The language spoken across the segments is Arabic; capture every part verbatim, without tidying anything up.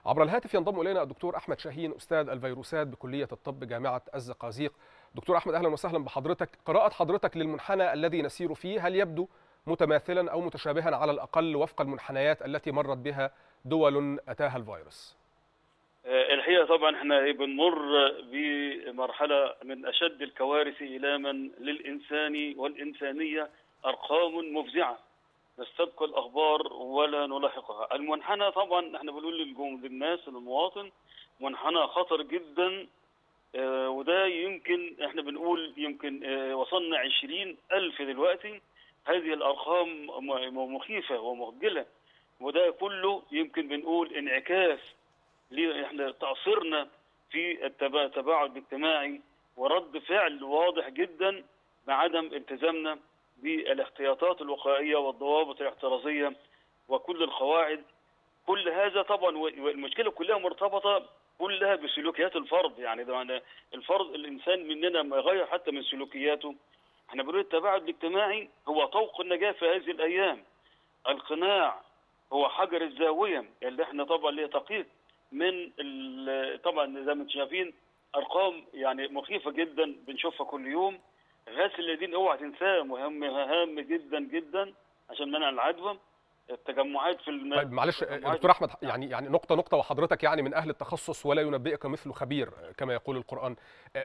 عبر الهاتف ينضم الينا الدكتور احمد شاهين استاذ الفيروسات بكليه الطب جامعه الزقازيق. دكتور احمد، اهلا وسهلا بحضرتك. قراءه حضرتك للمنحنى الذي نسير فيه، هل يبدو متماثلا او متشابها على الاقل وفق المنحنيات التي مرت بها دول اتاها الفيروس؟ الحقيقه طبعا احنا بنمر بمرحله من اشد الكوارث ايلاما للانسان والانسانيه، ارقام مفزعه نستبقى الاخبار ولا نلاحقها. المنحنى طبعا احنا بنقول للناس للمواطن منحنى خطر جدا، اه وده يمكن احنا بنقول يمكن اه وصلنا عشرين ألف دلوقتي. هذه الارقام مخيفه ومخجله، وده كله يمكن بنقول انعكاس احنا تقصيرنا في التباعد الاجتماعي ورد فعل واضح جدا بعدم التزامنا بالاحتياطات الوقائيه والضوابط الاحترازيه وكل القواعد. كل هذا طبعا والمشكله كلها مرتبطه كلها بسلوكيات الفرد، يعني ده الفرد الانسان مننا ما يغير حتى من سلوكياته. احنا بنقول التباعد الاجتماعي هو طوق النجاه في هذه الايام. القناع هو حجر الزاويه اللي احنا طبعا ليه تقييد من طبعا زي ما انتم شايفين ارقام يعني مخيفه جدا بنشوفها كل يوم. غسل اليدين اوعى تنساه، مهم هام جدا جدا عشان منع العدوى. التجمعات في الم... طيب معلش دكتور احمد، يعني يعني نقطه نقطه وحضرتك يعني من اهل التخصص ولا ينبئك مثل خبير كما يقول القرآن.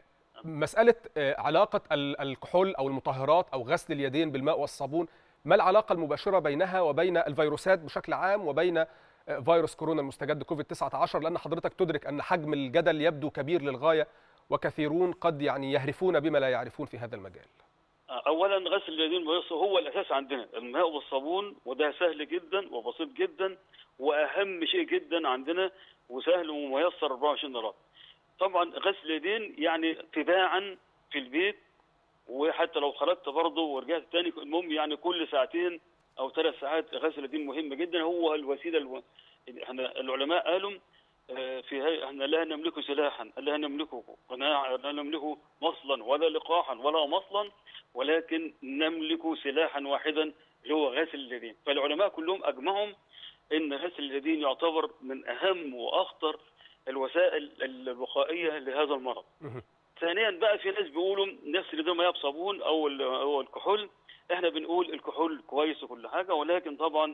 مساله علاقه الكحول او المطهرات او غسل اليدين بالماء والصابون، ما العلاقه المباشره بينها وبين الفيروسات بشكل عام وبين فيروس كورونا المستجد كوفيد تسعة عشر؟ لأن حضرتك تدرك أن حجم الجدل يبدو كبير للغاية، وكثيرون قد يعني يهرفون بما لا يعرفون في هذا المجال. أولا غسل اليدين هو الأساس عندنا، الماء والصابون، وده سهل جدا وبسيط جدا وأهم شيء جدا عندنا وسهل وميسر أربعة وعشرين درجة. طبعا غسل اليدين يعني تباعا في البيت، وحتى لو خرجت برضه ورجعت تاني المهم يعني كل ساعتين أو ثلاث ساعات غسل اليدين مهم جدا. هو الوسيلة الو... احنا العلماء قالوا في هي احنا لا نملك سلاحا، لا نملكه قناعا، لا نملك مصلا ولا لقاحا ولا مصلا، ولكن نملك سلاحا واحدا اللي هو غسل اليدين. فالعلماء كلهم اجمعوا ان غسل اليدين يعتبر من اهم واخطر الوسائل الوقائيه لهذا المرض. ثانيا بقى في ناس بيقولوا نغسل اليدين ميه بصابون او او الكحول. احنا بنقول الكحول كويس وكل حاجه، ولكن طبعا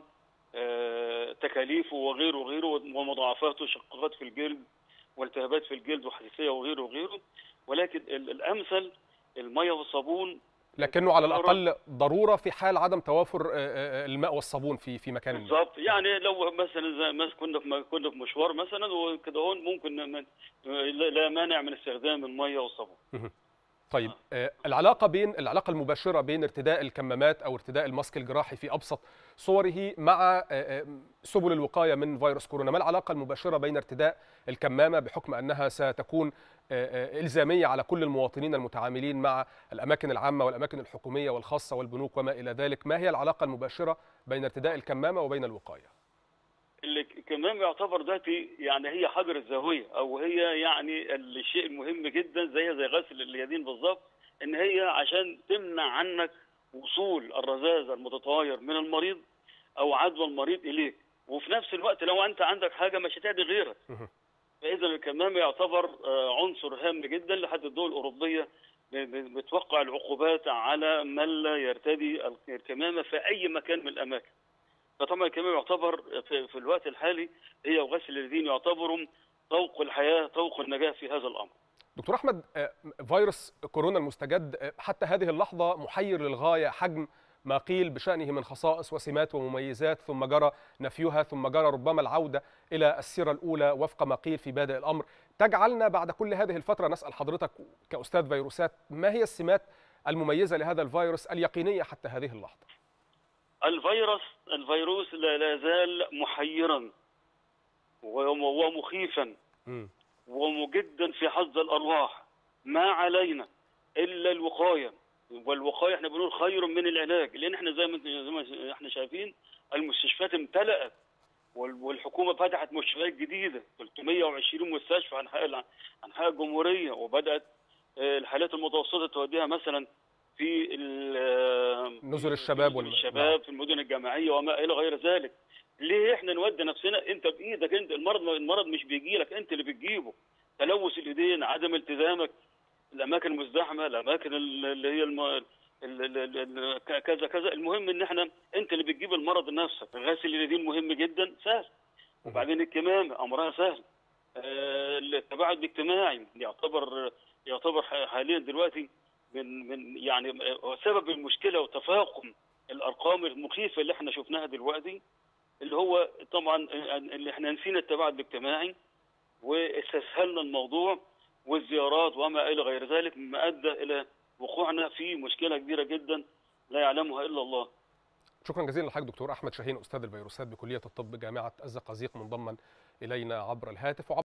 آه تكاليفه وغيره وغيره ومضاعفاته، شقاقات في الجلد والتهابات في الجلد وحساسيه وغيره وغيره. ولكن الامثل الميه والصابون، لكنه على الاقل ضروره في حال عدم توافر الماء والصابون في في مكان ما. بالظبط، يعني لو مثلا زي ما كنا في كنا في مشوار مثلا وكده هون ممكن لا مانع من استخدام الميه والصابون. طيب آه. العلاقة بين العلاقة المباشرة بين ارتداء الكمامات أو ارتداء الماسك الجراحي في أبسط صوره مع آه سبل الوقاية من فيروس كورونا، ما العلاقة المباشرة بين ارتداء الكمامة بحكم أنها ستكون آه إلزامية على كل المواطنين المتعاملين مع الأماكن العامة والأماكن الحكومية والخاصة والبنوك وما إلى ذلك؟ ما هي العلاقة المباشرة بين ارتداء الكمامة وبين الوقاية؟ الكمامة يعتبر ذاتي يعني هي حجر الزاوية، او هي يعني الشيء المهم جدا زيها زي غسل اليدين بالظبط، ان هي عشان تمنع عنك وصول الرذاذ المتطاير من المريض او عدوى المريض اليك، وفي نفس الوقت لو انت عندك حاجة مش هتأذي غيرك. فاذا الكمامة يعتبر عنصر هام جدا. لحد الدول الأوروبية بتوقع العقوبات على من لا يرتدي الكمامة في اي مكان من الاماكن. فطبعا الكمامة يعتبر في, في الوقت الحالي هي وغسل اليدين يعتبروا طوق الحياة، طوق النجاة في هذا الأمر. دكتور أحمد، فيروس كورونا المستجد حتى هذه اللحظة محير للغاية، حجم ما قيل بشأنه من خصائص وسمات ومميزات ثم جرى نفيها ثم جرى ربما العودة إلى السيرة الأولى وفق ما قيل في بادئ الأمر، تجعلنا بعد كل هذه الفترة نسأل حضرتك كأستاذ فيروسات ما هي السمات المميزة لهذا الفيروس اليقينية حتى هذه اللحظة؟ الفيروس الفيروس لا زال محيرا ومخيفا ومجدا في حظ الارواح. ما علينا الا الوقايه، والوقايه احنا بنقول خير من العلاج، لان احنا زي ما احنا شايفين المستشفيات امتلأت والحكومه فتحت مستشفيات جديده ثلاثمائة وعشرين مستشفى انحاء انحاء الجمهوريه، وبدات الحالات المتوسطه توديها مثلا في نزل الشباب والشباب في المدن الجامعيه وما الى غير ذلك. ليه احنا نودي نفسنا؟ انت بايدك، انت المرض المرض مش بيجي لك، انت اللي بتجيبه. تلوث الايدين، عدم التزامك، الاماكن المزدحمه، الاماكن اللي هي الم... ال- ال- ال- ال- كذا كذا. المهم ان احنا انت اللي بتجيب المرض لنفسك. غسل اليدين مهم جدا، سهل. وبعدين الكمامه امرها سهل. آه، التباعد الاجتماعي يعتبر يعتبر حاليا دلوقتي من من يعني سبب المشكله وتفاقم الارقام المخيفه اللي احنا شفناها دلوقتي، اللي هو طبعا اللي احنا نسينا التباعد الاجتماعي واستسهلنا الموضوع، والزيارات وما الى غير ذلك، مما ادى الى وقوعنا في مشكله كبيره جدا لا يعلمها الا الله. شكرا جزيلا لحضرتك دكتور احمد شاهين، استاذ الفيروسات بكليه الطب جامعه الزقازيق، منضما الينا عبر الهاتف.